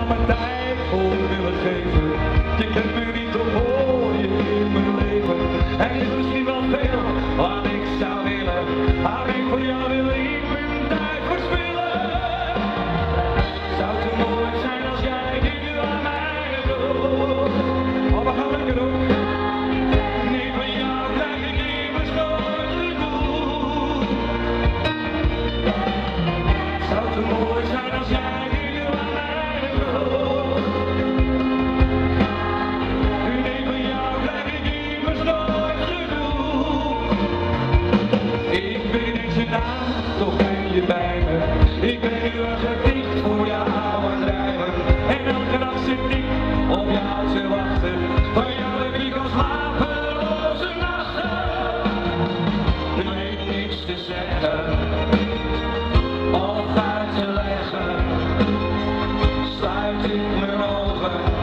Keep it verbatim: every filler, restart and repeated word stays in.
jou mijn tijd voor willen geven. Je kent me niet op voor je in mijn leven. Er is misschien wel veel wat ik zou willen, maar ik voor jou wil ik mijn tijd verspillen. Zou het zo mooi zijn als jij dit nu aan mij doet? Oh, we gaan lekker doen. Niet van jou krijg ik immers nooit genoeg. Zou het zo mooi zijn als jij dit nu aan mij doet? Nee, van jou krijg ik immers nooit genoeg. Ik weet niks gedaan, toch ben je bij me. Ik ben nu een gedicht voor jou aan het rijmen. En elke dag zit ik op jou te wachten. Van jou heb ik al slapeloze nachten. Ik weet niks te zeggen of uit te leggen. Sluit ik mijn ogen